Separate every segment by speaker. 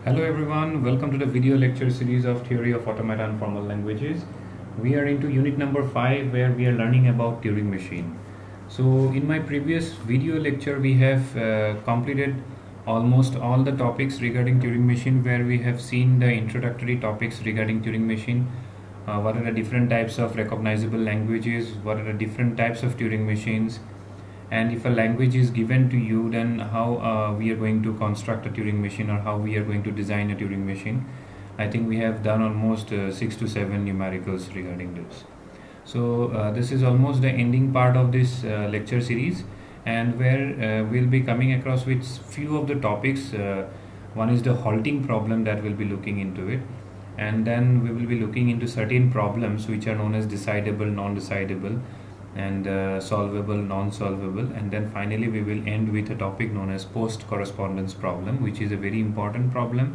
Speaker 1: Hello everyone, welcome to the video lecture series of Theory of Automata and Formal Languages. We are into unit number 5 where we are learning about Turing machine. So in my previous video lecture we have completed almost all the topics regarding Turing machine, where we have seen the introductory topics regarding Turing machine. What are the different types of recognizable languages, what are the different types of Turing machines, and if a language is given to you, then how we are going to construct a Turing machine, or how we are going to design a Turing machine. I think we have done almost 6 to 7 numericals regarding this. So this is almost the ending part of this lecture series, and where we'll be coming across with few of the topics. One is the halting problem that we'll be looking into it, and then we will be looking into certain problems which are known as decidable, non-decidable, and solvable, non-solvable, and then finally we will end with a topic known as post correspondence problem, which is a very important problem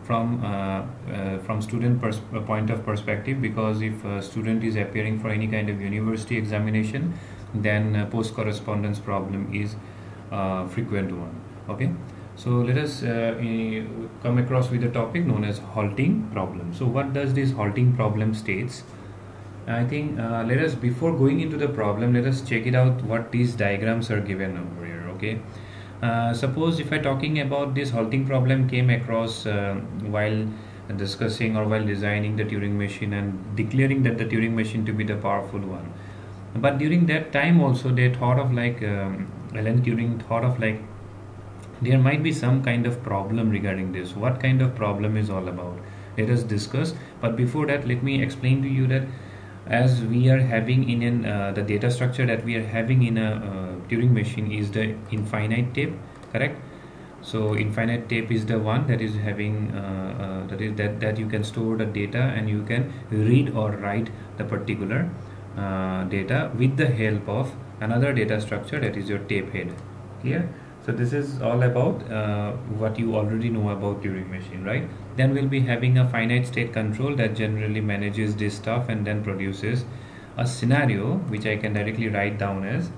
Speaker 1: from student point of perspective, because if a student is appearing for any kind of university examination, then post correspondence problem is frequent one. Okay, so let us come across with a topic known as halting problem. So what does this halting problem states? I think let us, before going into the problem, let us check it out what these diagrams are given over here. Okay, suppose if I talking about this halting problem came across while discussing or while designing the Turing machine and declaring that the Turing machine to be the powerful one, but during that time also they thought of like Alan Turing thought of like there might be some kind of problem regarding this. What kind of problem is all about? Let us discuss. But before that, let me explain to you that as we are having in the data structure that we are having in a Turing machine is the infinite tape, correct? So infinite tape is the one that is having that you can store the data and you can read or write the particular data with the help of another data structure, that is your tape head. Clear? So this is all about what you already know about Turing machine, right? Then we'll be having a finite state control that generally manages this stuff and then produces a scenario which I can directly write down as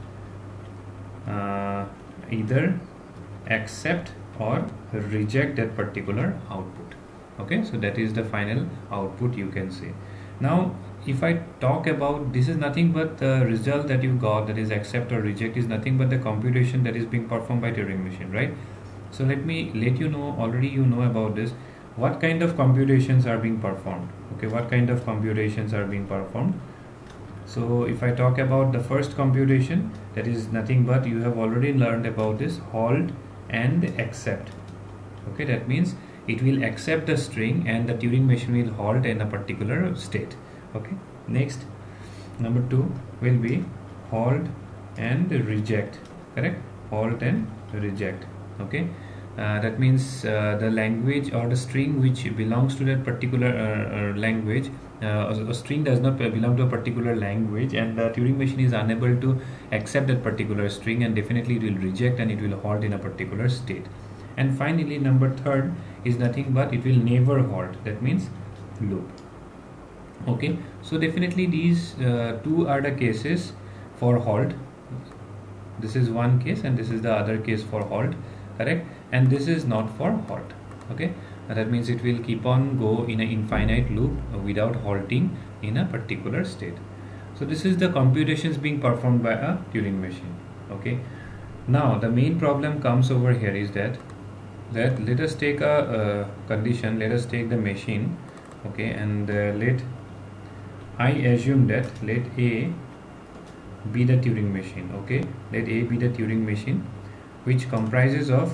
Speaker 1: either accept or reject that particular output. Okay, so that is the final output, you can say. Now if I talk about, this is nothing but the result that you got, that is accept or reject, is nothing but the computation that is being performed by Turing machine, right? So let me let you know, already you know about this, what kind of computations are being performed. Okay, what kind of computations are being performed? So if I talk about the first computation, that is nothing but, you have already learned about this, halt and accept. Okay, that means it will accept the string and the Turing machine will halt in a particular state. Okay, next, number 2 will be halt and reject, correct? Halt and reject. Okay, that means the language or the string which belongs to that particular language, a string does not belong to a particular language, and the Turing machine is unable to accept that particular string, and definitely it will reject and it will halt in a particular state. And finally, number 3 is nothing but it will never halt, that means loop. Okay, so definitely these two are the cases for halt. This is one case and this is the other case for halt, correct? And this is not for halt. Okay, that means it will keep on go in an infinite loop without halting in a particular state. So this is the computations being performed by a Turing machine. Okay, now the main problem comes over here is that let us take a condition, let us take the machine. Okay, and I assume that let A be the Turing machine. Okay, let A be the Turing machine, which comprises of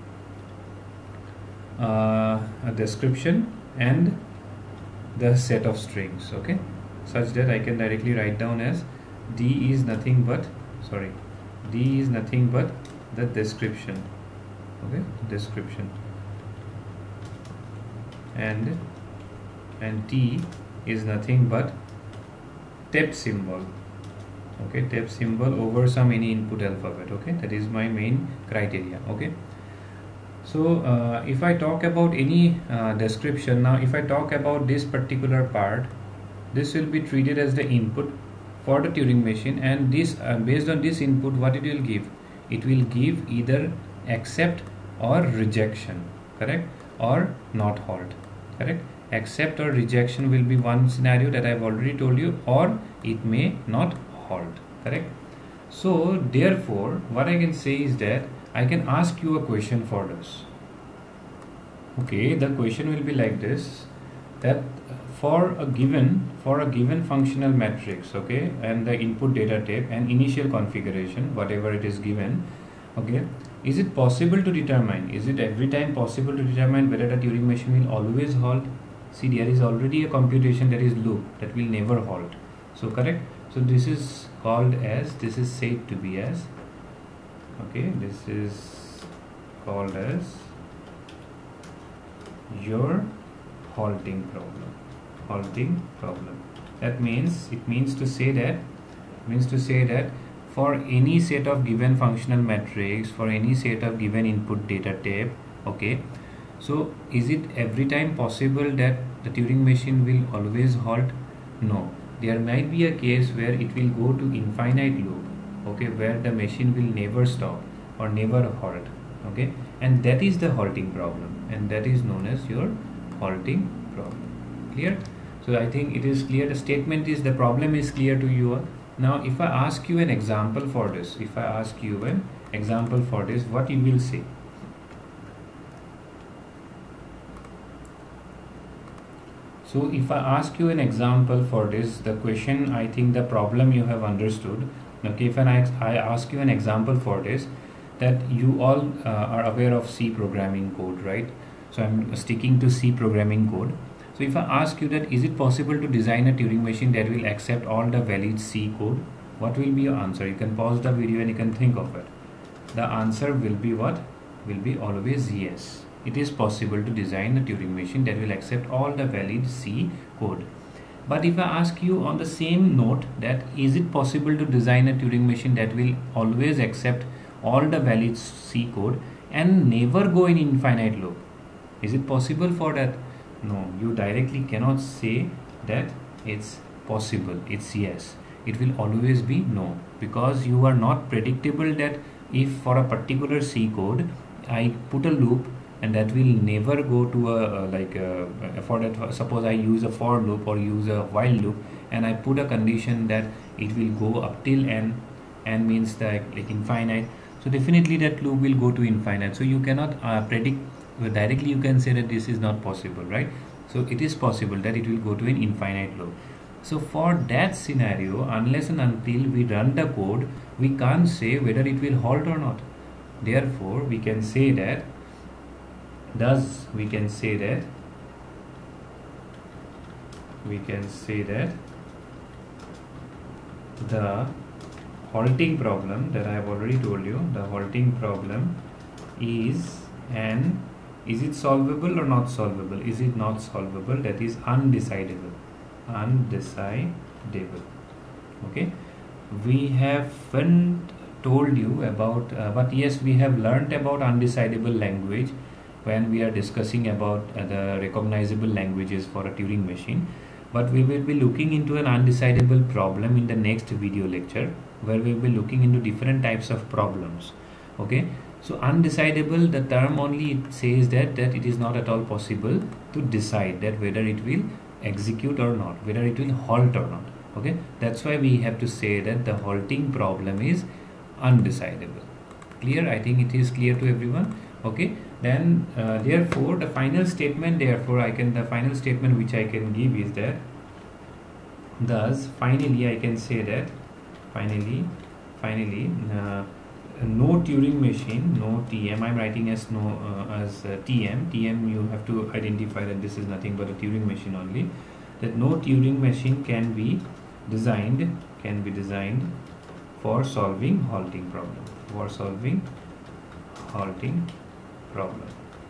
Speaker 1: a description and the set of strings. Okay, such that I can directly write down as D is nothing but the description. Okay, description, and T is nothing but TEP symbol. Okay, TEP symbol over some any input alphabet. Okay, that is my main criteria. Okay, so if I talk about any description, now if I talk about this particular part, this will be treated as the input for the Turing machine, and this based on this input, what it will give? It will give either accept or rejection, correct? or not halt. Correct? Accept or rejection will be one scenario that I've already told you, or it may not halt. Correct? So therefore what I can say is that I can ask you a question for this. Okay, the question will be like this, that for a given functional matrix, okay, and the input data type and initial configuration, whatever it is given, okay, is it possible to determine, is it every time possible to determine whether the Turing machine will always halt? See, there is already a computation that is loop that will never halt. So correct. So this is called as, this is said to be as, okay, this is called as your halting problem. That means, it means to say that for any set of given functional matrix, for any set of given input data type, okay, so is it every time possible that the Turing machine will always halt? No, there might be a case where it will go to infinite loop, okay, where the machine will never stop or never halt, okay, and that is the halting problem, and that is known as your halting problem. Clear? So I think it is clear. The statement is, the problem is clear to you. Now if I ask you an example for this, what you will say? So if I ask you an example for this, the question, I think the problem you have understood. Okay, if I ask you an example for this, that you all are aware of C programming code, right? So I'm sticking to C programming code. So if I ask you that, is it possible to design a Turing machine that will accept all the valid C code? What will be your answer? You can pause the video and you can think of it. The answer will be what? Will be always yes. It is possible to design a Turing machine that will accept all the valid C code. But if I ask you on the same note that, is it possible to design a Turing machine that will always accept all the valid C code and never go in infinite loop? Is it possible for that? No, you directly cannot say that it's possible. It's yes. It will always be no, because you are not predictable that if for a particular C code I put a loop and that will never go to a for that, suppose I use a for loop or use a while loop and I put a condition that it will go up till n means that like infinite, so definitely that loop will go to infinite. So you cannot predict directly. You can say that this is not possible, right? So it is possible that it will go to an infinite loop. So for that scenario, unless and until we run the code, we can't say whether it will halt or not. Therefore we can say that, we can say that the halting problem that I have already told you, the halting problem is it solvable or not solvable? Is it not solvable? That is undecidable. Okay, we haven't told you about but yes, we have learnt about undecidable language when we are discussing about the recognizable languages for a Turing machine, but we will be looking into an undecidable problem in the next video lecture, where we will be looking into different types of problems. Okay, so undecidable, the term only it says that it is not at all possible to decide that whether it will execute or not, whether it will halt or not. Okay, that's why we have to say that the halting problem is undecidable. Clear? I think it is clear to everyone. Okay, then therefore the final statement, the final statement which I can give is that, thus finally I can say that finally no Turing machine, no TM, I'm writing as no TM you have to identify that this is nothing but a Turing machine only, that no Turing machine can be designed for solving halting problem.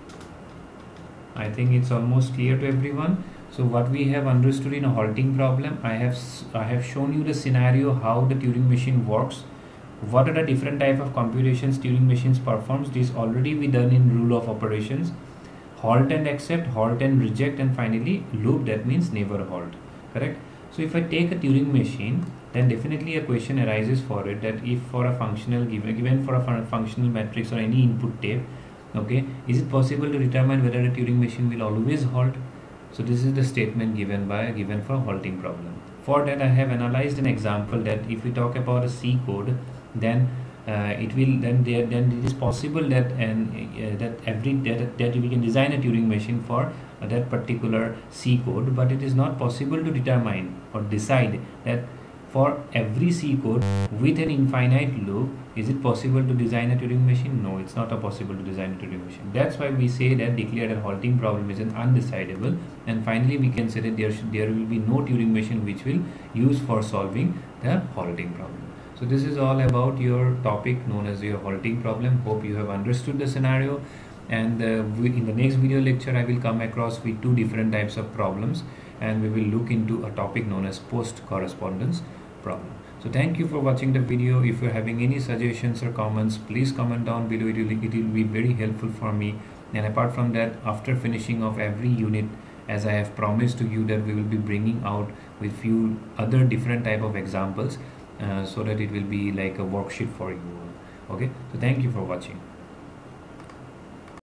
Speaker 1: I think it's almost clear to everyone. So what we have understood in a halting problem, I have shown you the scenario how the Turing machine works. What are the different type of computations Turing machines performs? This already we done in rule of operations. Halt and accept, halt and reject, and finally loop, that means never halt. Correct? So if I take a Turing machine, then definitely a question arises for it, that if for a functional given for a functional matrix or any input type, Okay, is it possible to determine whether a Turing machine will always halt? So this is the statement given for halting problem. For that I have analyzed an example that if we talk about a C code, then it is possible that that we can design a Turing machine for that particular C code, but it is not possible to determine or decide that for every C code with an infinite loop, is it possible to design a Turing machine? No, it's not possible to design a Turing machine. That's why we say that declared a halting problem is an undecidable, and finally we can say that there will be no Turing machine which will use for solving the halting problem. So this is all about your topic known as your halting problem. Hope you have understood the scenario, and in the next video lecture I will come across with two different types of problems, and we will look into a topic known as post correspondence problem. So thank you for watching the video. If you're having any suggestions or comments, please comment down below. It will be very helpful for me. And apart from that, after finishing of every unit, as I have promised to you, that we will be bringing out with few other different type of examples, so that it will be like a worksheet for you. Okay, so thank you for watching.